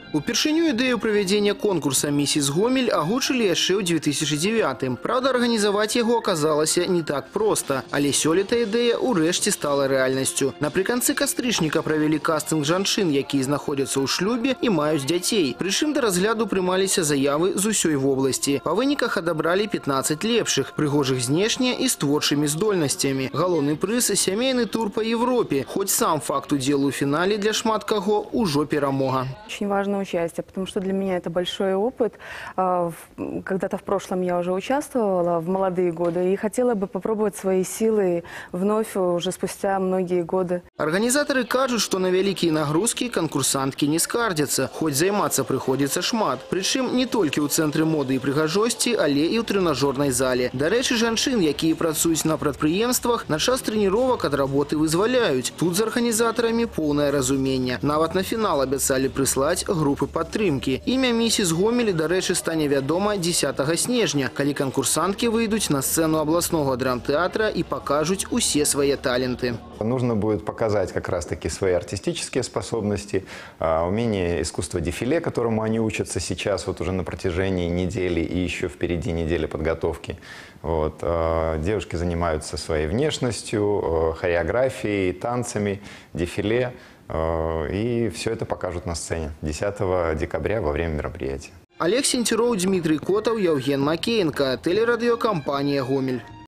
Упершыню ідэю правядзення конкурса «Миссис Гомель» агучылі яшчэ ў 2009-м. Правда, арганізаваць яго аказалася не так проста. Але сёлета ідэя ўрэшце стала рэальнасцю. Напрыканцы кастрычніка правялі кастынг жанчын, якія знаходзяцца ў шлюбе і маюць дзяцей. Прычым да разгляду прымаліся заявы з усёй вобласці. Па выніках адабралі 15 лепшых, прыгожых знешне і з творчымі здольнасцямі. Галоўны прыз – сямейны тур па Европе. Хоць сам факт удзелу ў фінале для шмат каго ўжо перамога. Очень важно участие, потому что для меня это большой опыт. Когда-то в прошлом я уже участвовала в молодые годы и хотела бы попробовать свои силы вновь уже спустя многие годы. Организаторы кажут, что на великие нагрузки конкурсантки не скардятся, хоть займаться приходится шмат. Причем не только у центре моды и пригожости, але и у тренажерной зале. До речи, жанчын, якія працуюць на прадпрыемствах, на час тренировок от работы вызваляют. Тут за организаторами полное разумение. Нават на финал обещали прислать группы подтрымки. Имя «Миссис Гомель», до речи, стане вядома 10 снежня, калі конкурсантки выйдут на сцену областного драмтеатра и покажут все свои таленты. Нужно будет показать как раз-таки свои артистические способности, умение искусства дефиле, которому они учатся сейчас вот уже на протяжении недели и еще впереди недели подготовки. Вот. Девушки занимаются своей внешностью, хореографией, танцами, дефиле. И все это покажут на сцене 10 декабря во время мероприятия. Олег Сентеров, Дмитрий Котов, Евген Макеенко, телерадиокомпания «Гомель».